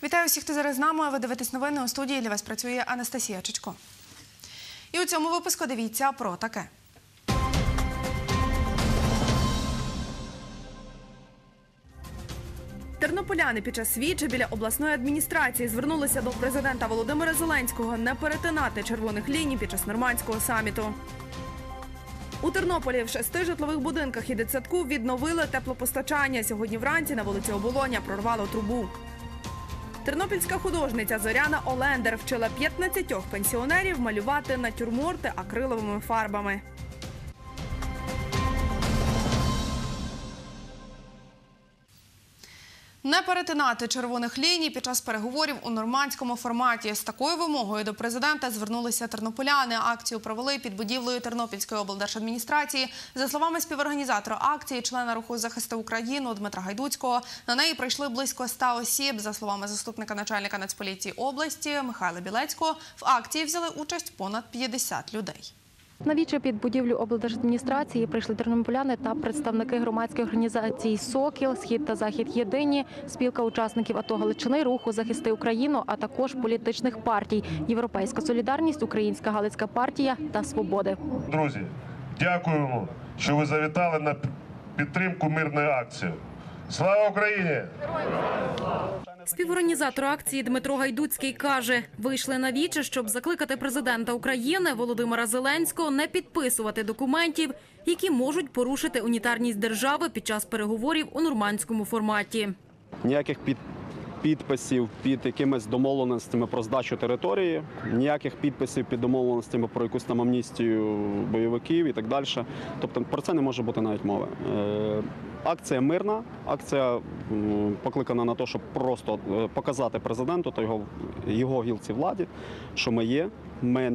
Вітаю всіх, хто зараз з нами. Ви дивитесь новини. У студії для вас працює Анастасія Чичко. І у цьому випуску дивіться про таке. Тернополяни під час свічі біля обласної адміністрації звернулися до президента Володимира Зеленського не перетинати червоних ліній під час нормандського саміту. У Тернополі в 6 житлових будинках і дитсадку відновили теплопостачання. Сьогодні вранці на вулиці Оболоня прорвало трубу. Тернопільська художниця Зоряна Олендер вчила 15 пенсіонерів малювати натюрморти акриловими фарбами. Не перетинати червоних ліній під час переговорів у нормандському форматі. З такою вимогою до президента звернулися тернополяни. Акцію провели під будівлею Тернопільської облдержадміністрації. За словами співорганізатора акції, члена руху «Захисти Україну» Дмитра Гайдуцького, на неї прийшли близько 100 осіб. За словами заступника начальника Нацполіції області Михайла Білецького, в акції взяли участь понад 50 людей. На віче під будівлю облдержадміністрації прийшли тернополяни та представники громадських організацій «Сокіл», «Схід» та «Захід єдині», спілка учасників АТО Галичини, руху «Захисти Україну», а також політичних партій «Європейська солідарність», «Українська Галицька партія» та «Свободи». Друзі, дякуємо, що ви завітали на підтримку мирної акції. Слава Україні! Співорганізатор акції Дмитро Гайдуцький каже, вийшли на віче, щоб закликати президента України Володимира Зеленського не підписувати документів, які можуть порушити унітарність держави під час переговорів у нормандському форматі. Ніяких підписів під якимись домовленостями про здачу території, ніяких підписів під домовленостями про якусь там амністію бойовиків і так далі. Тобто про це не може бути навіть мови. Акція мирна, акція покликана на те, щоб просто показати президенту та його гілці владі, що ми є. Ми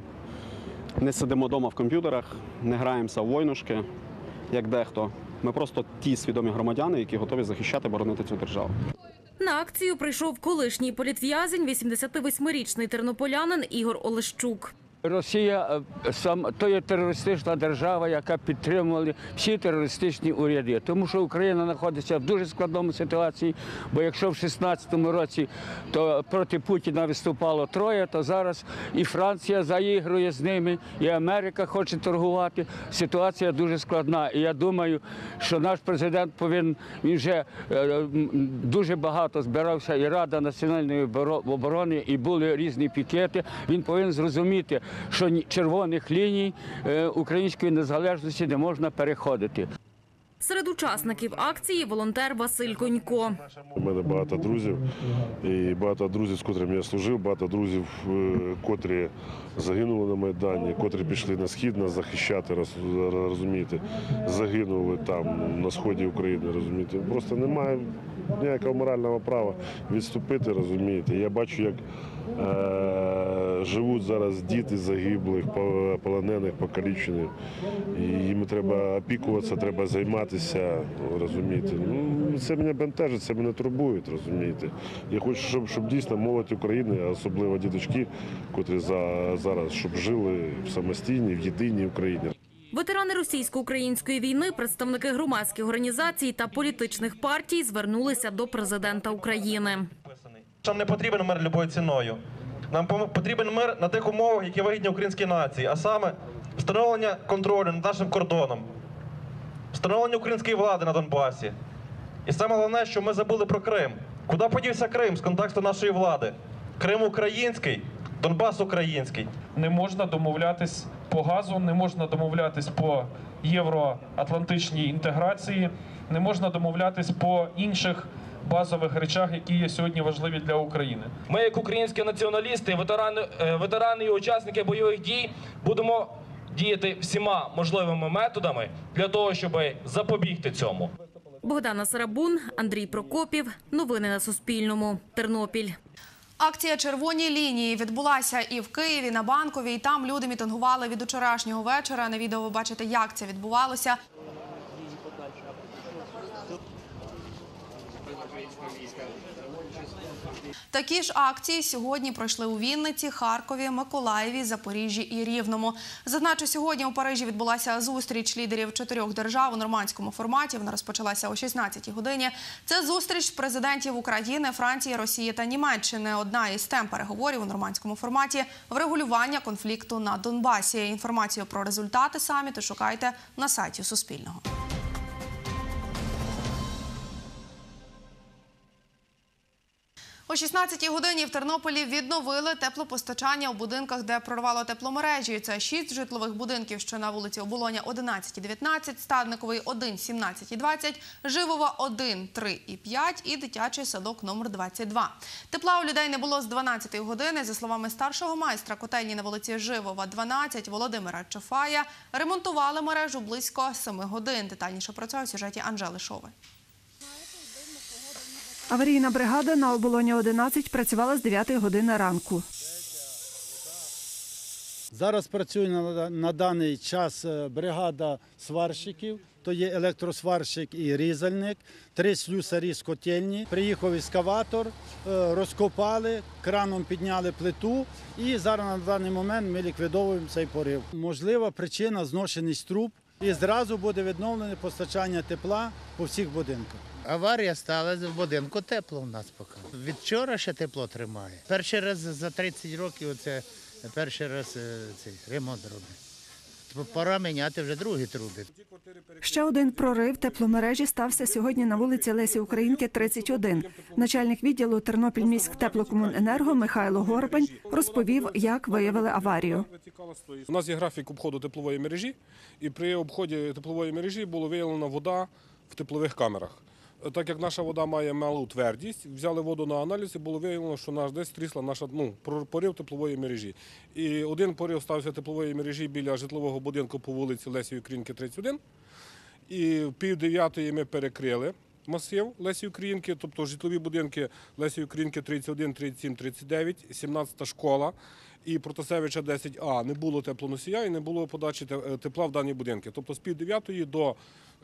не сидимо вдома в комп'ютерах, не граємося в войнушки, як дехто. Ми просто ті свідомі громадяни, які готові захищати, боронити цю державу. На акцію прийшов колишній політв'язень, 88-річний тернополянин Ігор Олещук. Росія – то є терористична держава, яка підтримувала всі терористичні уряди. Тому що Україна знаходиться в дуже складному ситуації, бо якщо в 16-му році то проти Путіна виступало троє, то зараз і Франція заігрує з ними, і Америка хоче торгувати. Ситуація дуже складна. І я думаю, що наш президент повинен, він вже дуже багато збирався, і Рада національної оборони, і були різні пікети. Він повинен зрозуміти, що червоних ліній української незалежності не можна переходити. Серед учасників акції волонтер Василь Конько. У мене багато друзів, і багато друзів, з котрими я служив, багато друзів, котрі загинули на Майдані, котрі пішли на Схід нас захищати, розумієте, загинули там, на сході України, розумієте. Просто немає ніякого морального права відступити, розумієте. Я бачу, як живуть зараз діти загиблих, полонених, покалічених. І їм треба опікуватися, треба займатися, розумієте. Ну, це мене бентежить, це мене турбує, розумієте. Я хочу, щоб дійсно молодь України, а особливо діточки, котрі зараз, щоб жили в самостійній, в єдиній Україні. Ветерани російсько-української війни, представники громадських організацій та політичних партій звернулися до президента України. Нам не потрібен мир любою ціною. Нам потрібен мир на тих умовах, які вигідні українській нації, а саме встановлення контролю над нашим кордоном, встановлення української влади на Донбасі. І саме головне, що ми забули про Крим. Куди подівся Крим з контексту нашої влади? Крим український, Донбас український. Не можна домовлятись по газу, не можна домовлятись по євроатлантичній інтеграції, не можна домовлятись по інших базових речах, які є сьогодні важливі для України. Ми, як українські націоналісти, ветерани і учасники бойових дій, будемо діяти всіма можливими методами для того, щоб запобігти цьому. Богдана Сарабун, Андрій Прокопів. Новини на Суспільному. Тернопіль. Акція «Червоні лінії» відбулася і в Києві, на Банковій. Там люди мітингували від учорашнього вечора. На відео ви бачите, як це відбувалося. Такі ж акції сьогодні пройшли у Вінниці, Харкові, Миколаєві, Запоріжжі і Рівному. Зазначу, сьогодні у Парижі відбулася зустріч лідерів 4 держав у нормандському форматі. Вона розпочалася о 16-й годині. Це зустріч президентів України, Франції, Росії та Німеччини. Одна із тем переговорів у нормандському форматі – врегулювання конфлікту на Донбасі. Інформацію про результати саміту шукайте на сайті Суспільного. О 16-й годині в Тернополі відновили теплопостачання у будинках, де прорвало тепломережі. Це 6 житлових будинків, що на вулиці Оболоня 11 і 19, Стадниковий 1, 17 і 20, Живова 1, 3 і 5 і дитячий садок номер 22. Тепла у людей не було з 12-ї години. За словами старшого майстра котельні на вулиці Живова 12 Володимира Чофая, ремонтували мережу близько 7 годин. Детальніше про це у сюжеті Анжели Шови. Аварійна бригада на Оболоні 11 працювала з 9 години ранку. Зараз працює на даний час бригада сварщиків, то є електросварщик і різальник, 3 слюсарі з котельні. Приїхав ескаватор, розкопали, краном підняли плиту і зараз на даний момент ми ліквідовуємо цей порив. Можлива причина – зношеність труб і зразу буде відновлене постачання тепла по всіх будинках. Аварія сталася в будинку, тепло у нас поки. Від вчора ще тепло тримає. Перший раз за 30 років перший раз цей ремонт робить. Пора міняти вже другі труби. Ще один прорив тепломережі стався сьогодні на вулиці Лесі Українки, 31. Начальник відділу Тернопільміськтеплокомуненерго Михайло Горбань розповів, як виявили аварію. У нас є графік обходу теплової мережі, і при обході теплової мережі було виявлена вода в теплових камерах. Так як наша вода має малу твердість, взяли воду на аналіз і було виявлено, що десь трісла наша порив теплової мережі. І один порив стався теплової мережі біля житлового будинку по вулиці Лесі Українки, 31. І в 8:30 ми перекрили масив Лесі Українки, тобто житлові будинки Лесі Українки 31, 37, 39, 17 школа і Протасевича 10А. Не було теплоносія і не було подачі тепла в дані будинки. Тобто з 8:30 до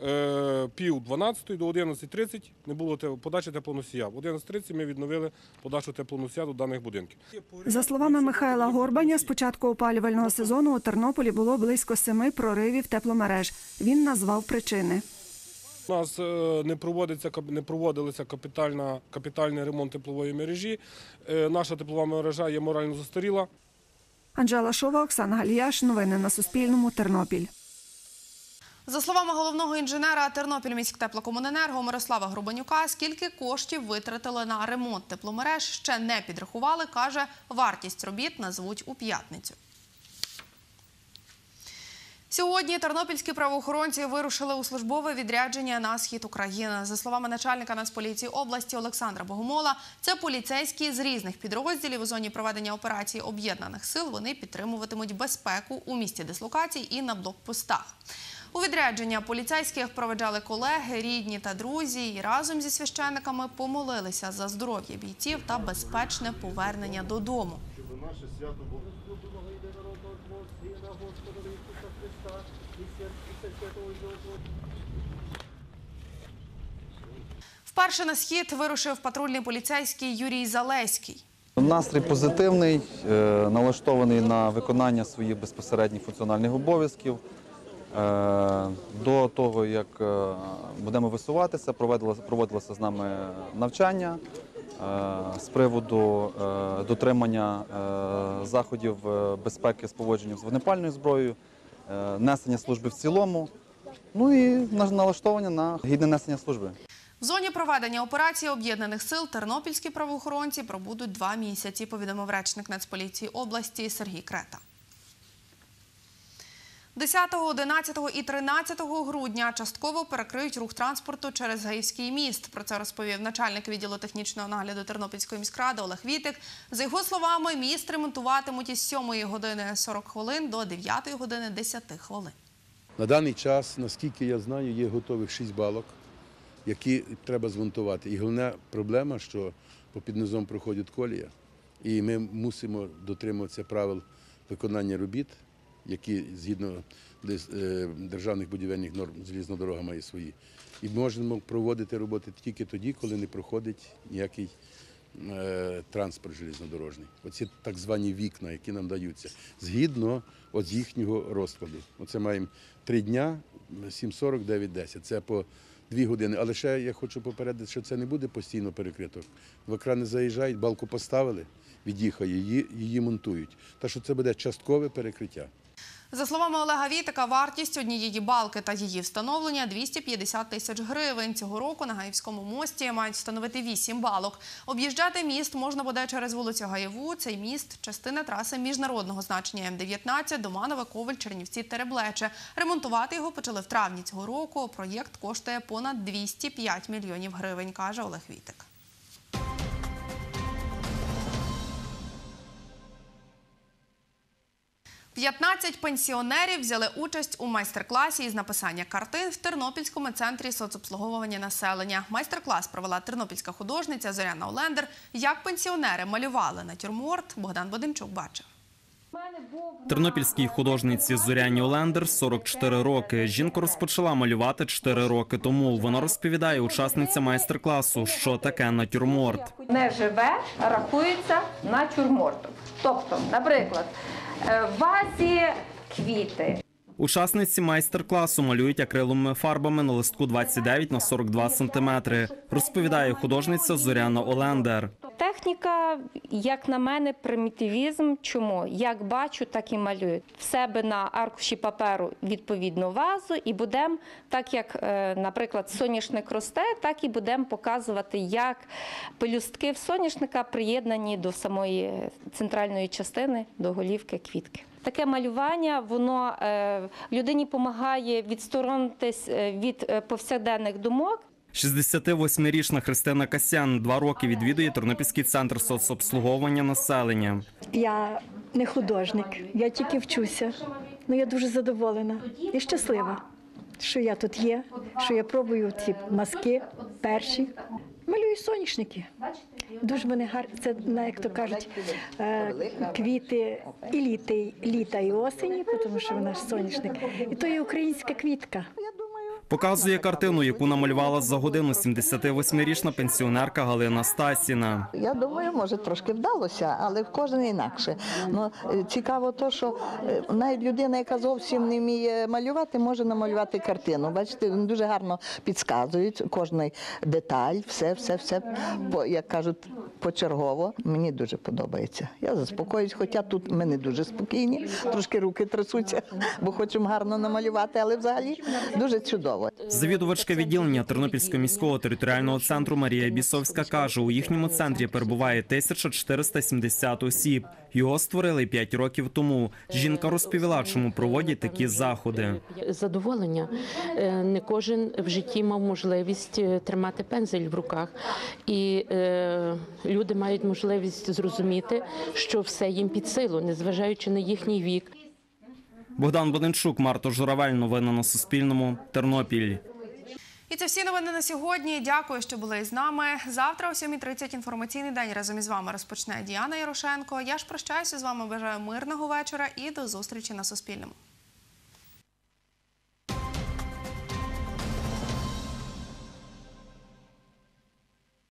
10:30 до 11:30 не було подачі теплоносія. В 11:30 ми відновили подачу теплоносія до даних будинків. За словами Михайла Горбаня, з початку опалювального сезону у Тернополі було близько 7 проривів тепломереж. Він назвав причини. У нас не проводилися капітальний ремонт теплової мережі. Наша теплова мережа є морально застаріла. Анжела Шова, Оксана Галіяш. Новини на Суспільному. Тернопіль. За словами головного інженера Тернопільміськтеплокомуненерго Мирослава Грубанюка, скільки коштів витратили на ремонт тепломереж, ще не підрахували. Каже, вартість робіт назвуть у п'ятницю. Сьогодні тернопільські правоохоронці вирушили у службове відрядження на схід України. За словами начальника Нацполіції області Олександра Богомола, це поліцейські з різних підрозділів у зоні проведення операції Об'єднаних сил. Вони підтримуватимуть безпеку у місці дислокацій і на блокпостах. У відрядження поліцейських проведжали колеги, рідні та друзі і разом зі священниками помолилися за здоров'я бійців та безпечне повернення додому. Вперше на схід вирушив патрульний поліцейський Юрій Залеський. Настрій позитивний, налаштований на виконання своїх безпосередніх функціональних обов'язків. До того, як будемо висуватися, проводилося з нами навчання з приводу дотримання заходів безпеки з поводженням з вогнепальною зброєю, несення служби в цілому, ну і налаштовування на гідне несення служби. В зоні проведення операції Об'єднаних сил тернопільські правоохоронці пробудуть 2 місяці, повідомив речник Нацполіції області Сергій Крета. 10, 11 і 13 грудня частково перекриють рух транспорту через Гаївський міст. Про це розповів начальник відділу технічного нагляду Тернопільської міськради Олег Вітик. За його словами, міст ремонтуватимуть із 7 години 40 хвилин до 9 години 10 хвилин. На даний час, наскільки я знаю, є готових 6 балок, які треба змонтувати. І головна проблема, що попід низом проходить колія, і ми мусимо дотримуватися правил виконання робіт, які згідно державних будівельних норм, залізна дорога має свої. І можемо проводити роботи тільки тоді, коли не проходить ніякий транспорт железнодорожний. Оці так звані вікна, які нам даються, згідно з їхнього розкладу. Оце маємо 3 дня, 7:40, 9:10. Це по 2 години. Але ще я хочу попередити, що це не буде постійно перекрито. В екрани заїжджають, балку поставили, від'їхає, її монтують. Так що це буде часткове перекриття. За словами Олега Вітика, вартість однієї балки та її встановлення – 250 тисяч гривень. Цього року на Гаївському мості мають встановити 8 балок. Об'їжджати міст можна буде через вулицю Гаєву. Цей міст – частина траси міжнародного значення М-19 Доманове, Ковель, Чернівці, Тереблече. Ремонтувати його почали в травні цього року. Проєкт коштує понад 205 мільйонів гривень, каже Олег Вітик. 15 пенсіонерів взяли участь у майстер-класі із написання картин в Тернопільському центрі соцобслуговування населення. Майстер-клас провела тернопільська художниця Зоряна Олендер. Як пенсіонери малювали натюрморт, Богдан Боденчук бачив. Тернопільській художниці Зоряні Олендер 44 роки. Жінка розпочала малювати 4 роки тому. Вона розповідає, учасниця майстер-класу, що таке натюрморт. Неживе рахується натюрмортом. Тобто, наприклад, в вазі квіти. Учасниці майстер-класу малюють акриловими фарбами на листку 29 на 42 сантиметри, розповідає художниця Зоряна Олендер. Техніка, як на мене, примітивізм. Чому? Як бачу, так і малюю. В себе на аркуші паперу відповідну вазу і будемо, так як, наприклад, соняшник росте, так і будемо показувати, як пелюстки в соняшника приєднані до самої центральної частини, до голівки квітки. Таке малювання, воно людині допомагає відсторонитись від повсякденних думок. 68-річна Христина Касян 2 роки відвідує Тернопільський центр соцобслуговування населення. Я не художник, я тільки вчуся. Я дуже задоволена і щаслива, що я тут є, що я пробую ці маски перші. Малюю соняшники. Дуже вони гарні. Це, як то кажуть, квіти і літа, і осені, тому що вона ж соняшник. І то є українська квітка. Показує картину, яку намалювала за годину 78-річна пенсіонерка Галина Стасіна. Я думаю, може, трошки вдалося, але в кожен інакше. Цікаво те, що навіть людина, яка зовсім не вміє малювати, може намалювати картину. Бачите, вони дуже гарно підказують кожний деталь, все, як кажуть, почергово. Мені дуже подобається. Я заспокоююсь, хоча тут ми не дуже спокійні, трошки руки трясуться, бо хочемо гарно намалювати, але взагалі дуже чудово. Завідувачка відділення Тернопільського міського територіального центру Марія Бісовська каже, у їхньому центрі перебуває 1470 осіб. Його створили 5 років тому. Жінка розповіла, чому проводять такі заходи. Задоволення. Не кожен в житті мав можливість тримати пензель в руках. І люди мають можливість зрозуміти, що все їм під силу, незважаючи на їхній вік. Богдан Боденчук, Марта Журавель. Новини на Суспільному. Тернопіль. І це всі новини на сьогодні. Дякую, що були з нами. Завтра о 7:30 інформаційний день разом із вами розпочне Діана Ярошенко. Я ж прощаюся з вами, бажаю мирного вечора і до зустрічі на Суспільному.